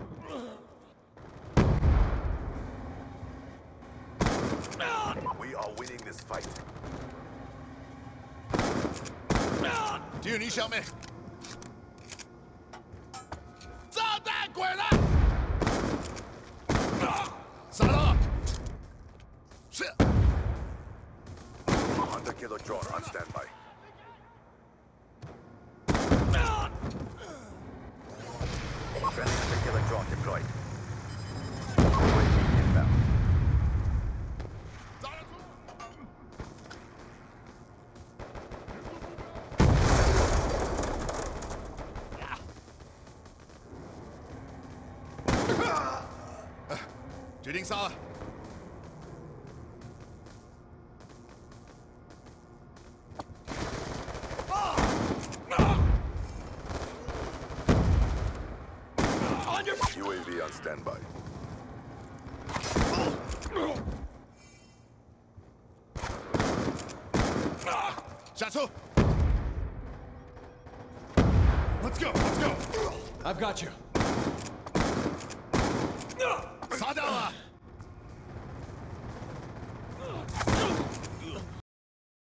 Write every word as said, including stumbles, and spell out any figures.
We are winning this fight. 敌人离消灭。炸弹鬼了！杀了！是。 Hunter killer drone on standby. Friendly hunter killer drone deployed. U A V inbound. 决定杀了。 U A V on standby. 下车。Let's go. Let's go. I've got you.